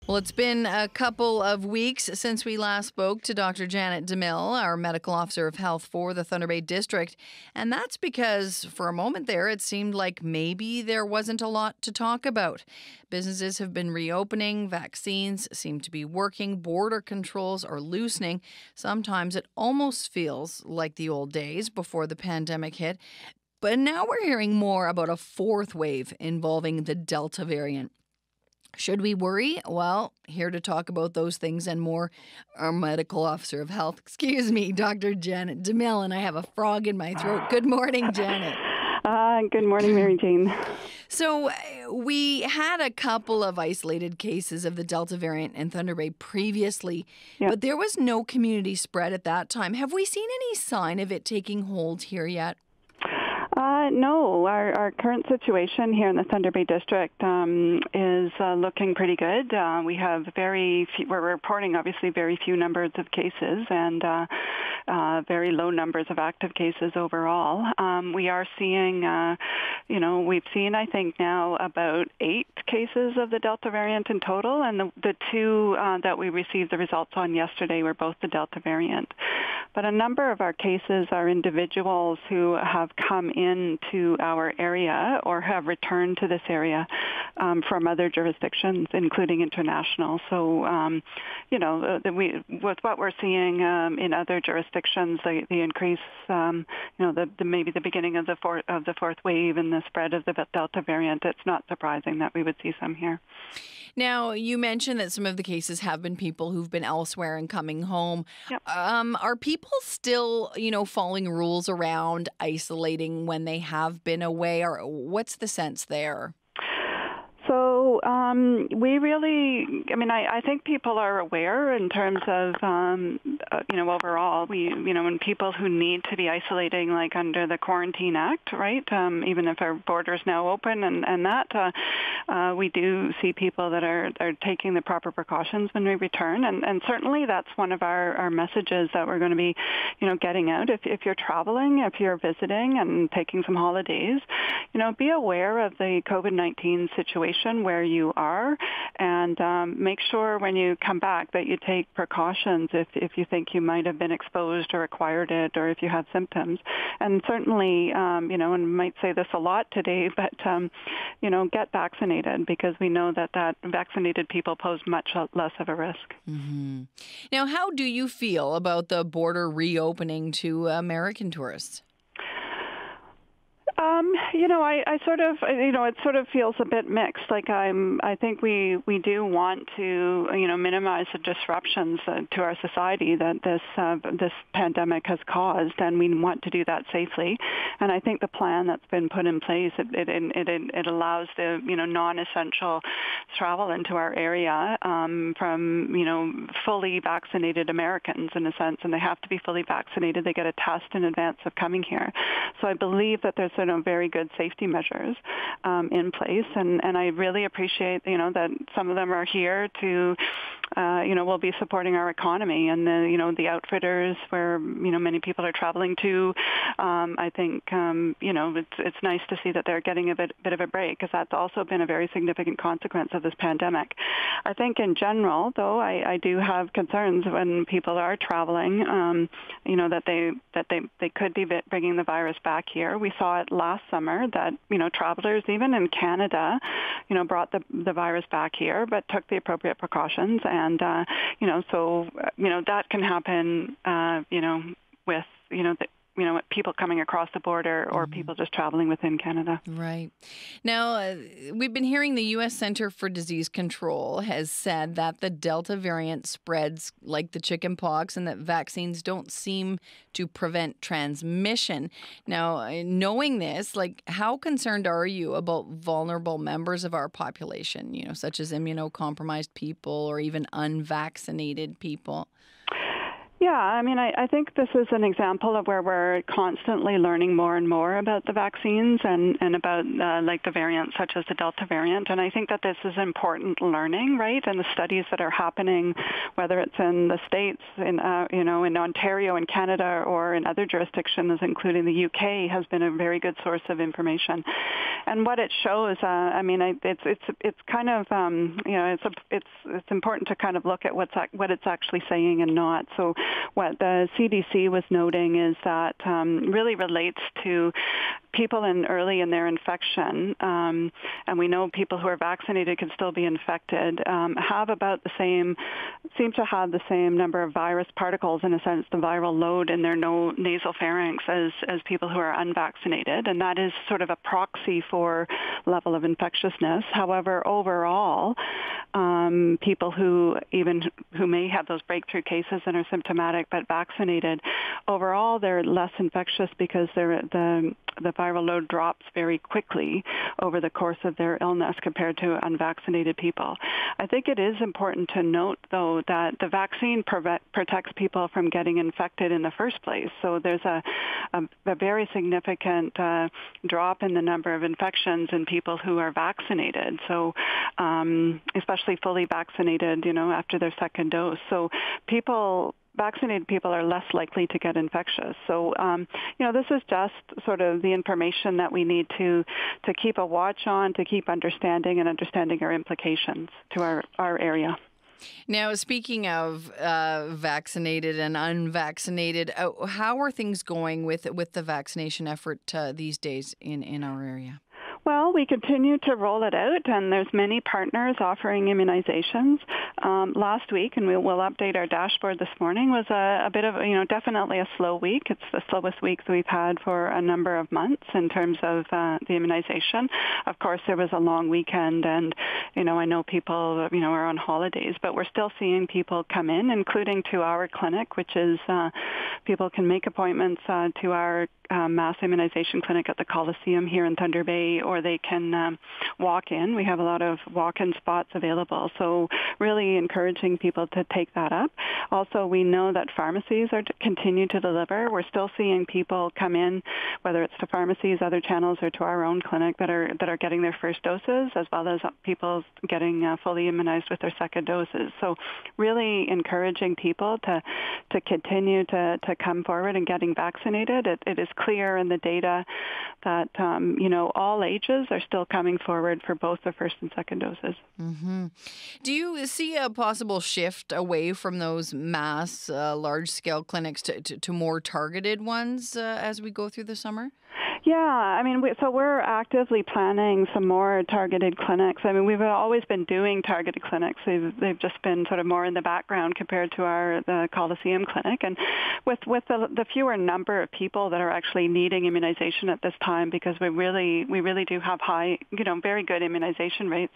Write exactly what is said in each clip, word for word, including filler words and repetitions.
Well, it's been a couple of weeks since we last spoke to Doctor Janet DeMille, our medical officer of health for the Thunder Bay District. And that's because for a moment there, it seemed like maybe there wasn't a lot to talk about. Businesses have been reopening, vaccines seem to be working, border controls are loosening. Sometimes it almost feels like the old days before the pandemic hit. But now we're hearing more about a fourth wave involving the Delta variant. Should we worry? Well, here to talk about those things and more, our medical officer of health, excuse me, Doctor Janet DeMille, and I have a frog in my throat. Good morning, Janet. Uh, good morning, Mary Jane. So we had a couple of isolated cases of the Delta variant in Thunder Bay previously, yep. but there was no community spread at that time. Have we seen any sign of it taking hold here yet? Uh, no, our, our current situation here in the Thunder Bay District um, is uh, looking pretty good. Uh, we have very few, we're reporting obviously very few numbers of cases and uh, uh, very low numbers of active cases overall. Um, we are seeing, uh, you know, we've seen I think now about eight cases of the Delta variant in total, and the, the two uh, that we received the results on yesterday were both the Delta variant. But a number of our cases are individuals who have come into our area or have returned to this area um, from other jurisdictions, including international. So, um, you know, the, we, with what we're seeing um, in other jurisdictions, the, the increase, um, you know, the, the maybe the beginning of the fourth of the fourth wave and the spread of the Delta variant, it's not surprising that we would see some here. Now, you mentioned that some of the cases have been people who've been elsewhere and coming home. Yep. Um, are people still, you know, following rules around isolating when they have been away, or what's the sense there? So um, we really, I mean, I, I think people are aware in terms of, um, uh, you know, overall, we, you know, when people who need to be isolating, like under the Quarantine Act, right, um, even if our borders now open and, and that, uh, uh, we do see people that are, are taking the proper precautions when we return. And, and certainly that's one of our, our messages that we're going to be, you know, getting out. If, if you're traveling, if you're visiting and taking some holidays, you know, be aware of the COVID nineteen situation where you are, and um, make sure when you come back that you take precautions if, if you think you might have been exposed or acquired it, or if you have symptoms. And certainly, um, you know, and we might say this a lot today, but, um, you know, get vaccinated, because we know that, that vaccinated people pose much less of a risk. Mm-hmm. Now, how do you feel about the border reopening to American tourists? Um, you know, I, I sort of, you know, it sort of feels a bit mixed. Like I'm, I think we, we do want to, you know, minimize the disruptions uh, to our society that this uh, this pandemic has caused, and we want to do that safely. And I think the plan that's been put in place, it it it, it allows the, you know, non-essential travel into our area um, from, you know, fully vaccinated Americans in a sense, and they have to be fully vaccinated. They get a test in advance of coming here. So I believe that there's sort of very good safety measures um, in place, and, and I really appreciate, you know, that some of them are here to, uh, you know, will be supporting our economy, and the, you know, the outfitters where, you know, many people are traveling to. Um, I think, um, you know, it's it's nice to see that they're getting a bit bit of a break, because that's also been a very significant consequence of this pandemic. I think in general, though, I, I do have concerns when people are traveling, um, you know, that they that they, they could be bringing the virus back here. We saw it last summer that, you know, travelers even in Canada, you know, brought the the virus back here, but took the appropriate precautions. And, uh, you know, so, you know, that can happen, uh, you know, with, you know, the, you know, people coming across the border or mm-hmm. people just traveling within Canada. Right. Now, uh, we've been hearing the U S Center for Disease Control has said that the Delta variant spreads like the chicken pox and that vaccines don't seem to prevent transmission. Now, knowing this, like, how concerned are you about vulnerable members of our population, you know, such as immunocompromised people or even unvaccinated people? Yeah, I mean, I, I think this is an example of where we're constantly learning more and more about the vaccines and, and about uh, like the variants such as the Delta variant. And I think that this is important learning, right? And the studies that are happening, whether it's in the States, in, uh, you know, in Ontario, in Canada, or in other jurisdictions, including the U K, has been a very good source of information. And what it shows, uh, I mean, I, it's it's it's kind of um, you know, it's a, it's it's important to kind of look at what's ac- what it's actually saying and not. So what the C B C was noting is that um, really relates to people in early in their infection, um, and we know people who are vaccinated can still be infected, um, have about the same, seem to have the same number of virus particles, in a sense, the viral load in their no, nasal pharynx as, as people who are unvaccinated, and that is sort of a proxy for level of infectiousness. However, overall, um, people who even who may have those breakthrough cases and are symptomatic but vaccinated, overall they're less infectious because they're, the the viral load drops very quickly over the course of their illness compared to unvaccinated people. I think it is important to note, though, that the vaccine preve- protects people from getting infected in the first place. So there's a, a, a very significant uh, drop in the number of infections in people who are vaccinated, so um, especially fully vaccinated, you know, after their second dose. So people vaccinated people are less likely to get infectious. So, um, you know, this is just sort of the information that we need to to keep a watch on, to keep understanding and understanding our implications to our, our area. Now, speaking of uh, vaccinated and unvaccinated, uh, how are things going with with the vaccination effort uh, these days in, in our area? Well, we continue to roll it out, and there's many partners offering immunizations. Um, last week, and we will update our dashboard this morning, was a, a bit of, you know, definitely a slow week. It's the slowest week that we've had for a number of months in terms of uh, the immunization. Of course, there was a long weekend, and, you know, I know people, you know, are on holidays, but we're still seeing people come in, including to our clinic, which is uh, people can make appointments uh, to our Uh, mass immunization clinic at the Coliseum here in Thunder Bay, or they can um, walk in. We have a lot of walk-in spots available, so really encouraging people to take that up. Also, we know that pharmacies are to continue to deliver. We're still seeing people come in, whether it's to pharmacies, other channels, or to our own clinic that are that are getting their first doses, as well as people getting uh, fully immunized with their second doses. So really encouraging people to to continue to, to come forward and getting vaccinated. It, it is clear in the data that, um, you know, all ages are still coming forward for both the first and second doses. Mm-hmm. Do you see a possible shift away from those mass, uh, large-scale clinics to, to, to more targeted ones uh, as we go through the summer? Yeah, I mean, we, so we're actively planning some more targeted clinics. I mean, we've always been doing targeted clinics. They've, they've just been sort of more in the background compared to our the Coliseum clinic. And with with the, the fewer number of people that are actually needing immunization at this time, because we really we really do have high, you know, very good immunization rates.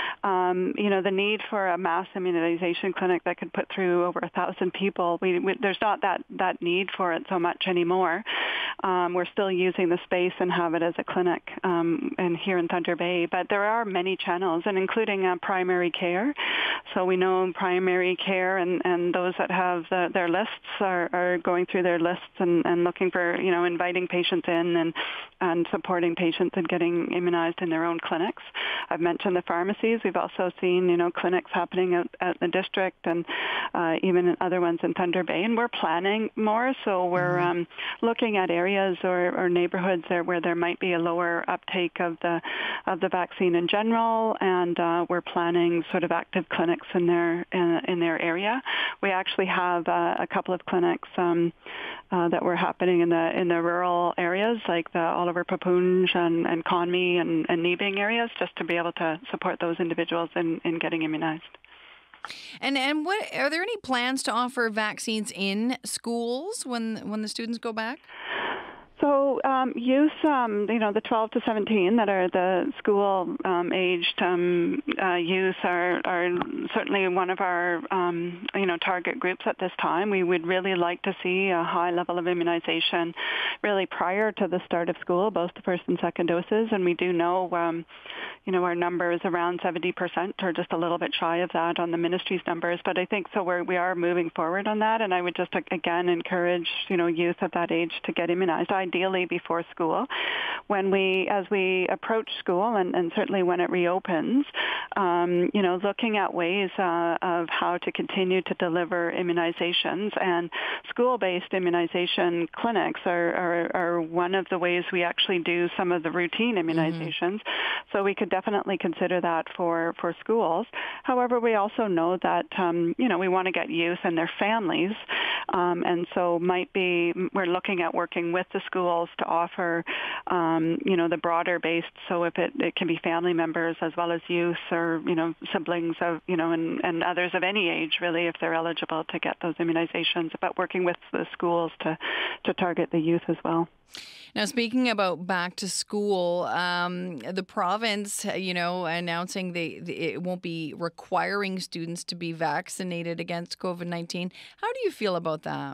Um, you know, the need for a mass immunization clinic that could put through over a thousand people, we, we, there's not that that need for it so much anymore. Um, we're still using the space and have it as a clinic um, and here in Thunder Bay. But there are many channels, and including uh, primary care. So we know primary care and, and those that have the, their lists are, are going through their lists and, and looking for, you know, inviting patients in and, and supporting patients and getting immunized in their own clinics. I've mentioned the pharmacies. We've also seen, you know, clinics happening at, at the district and uh, even in other ones in Thunder Bay. And we're planning more, so we're um, looking at areas or, or neighborhoods there where there might be a lower uptake of the of the vaccine in general, and uh, we're planning sort of active clinics in their in, in their area. We actually have uh, a couple of clinics um, uh, that were happening in the in the rural areas, like the Oliver Papunj and, and Conmee and, and Nebing areas, just to be able to support those individuals in, in getting immunized. And and what are there any plans to offer vaccines in schools when when the students go back? So So um, youth, um, you know, the twelve to seventeen that are the school-aged um, um, uh, youth are, are certainly one of our, um, you know, target groups at this time. We would really like to see a high level of immunization really prior to the start of school, both the first and second doses. And we do know, um, you know, our number is around seventy percent or just a little bit shy of that on the ministry's numbers. But I think so we're, we are moving forward on that. And I would just, again, encourage, you know, youth at that age to get immunized, ideally before school. When we, as we approach school, and, and certainly when it reopens, um, you know, looking at ways uh, of how to continue to deliver immunizations. And school-based immunization clinics are, are, are one of the ways we actually do some of the routine immunizations. Mm-hmm. So we could definitely consider that for, for schools. However, we also know that, um, you know, we want to get youth and their families. Um, and so might be, we're looking at working with the schools to offer, um, you know, the broader based, so if it, it can be family members as well as youth or, you know, siblings of, you know, and, and others of any age, really, if they're eligible to get those immunizations, but working with the schools to, to target the youth as well. Now, speaking about back to school, um, the province, you know, announcing they, they it won't be requiring students to be vaccinated against COVID nineteen. How do you feel about that?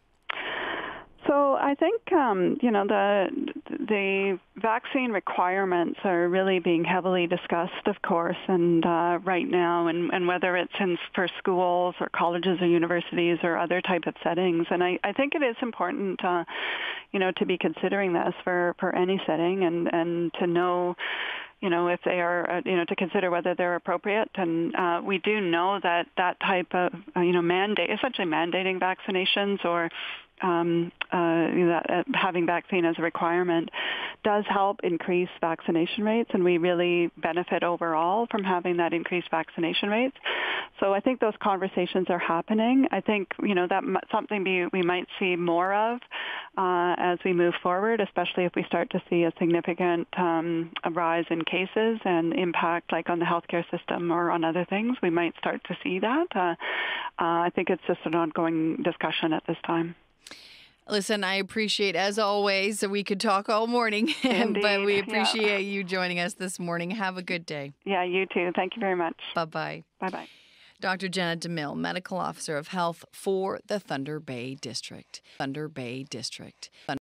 So I think, um, you know, the the vaccine requirements are really being heavily discussed, of course, and uh, right now, and, and whether it's in for schools or colleges or universities or other type of settings. And I, I think it is important, uh, you know, to be considering this for, for any setting and, and to know, you know, if they are, uh, you know, to consider whether they're appropriate. And uh, we do know that that type of, uh, you know, mandate, essentially mandating vaccinations or um, uh, that, uh, having vaccine as a requirement does help increase vaccination rates, and we really benefit overall from having that increased vaccination rates. So I think those conversations are happening. I think, you know, that something we, we might see more of uh, as we move forward, especially if we start to see a significant um, a rise in cases and impact like on the healthcare system or on other things. We might start to see that. Uh, uh, I think it's just an ongoing discussion at this time. Listen, I appreciate, as always, we could talk all morning, but we appreciate yeah. you joining us this morning. Have a good day. Yeah, you too. Thank you very much. Bye-bye. Bye-bye. Doctor Janet DeMille, Medical Officer of Health for the Thunder Bay District. Thunder Bay District. Thunder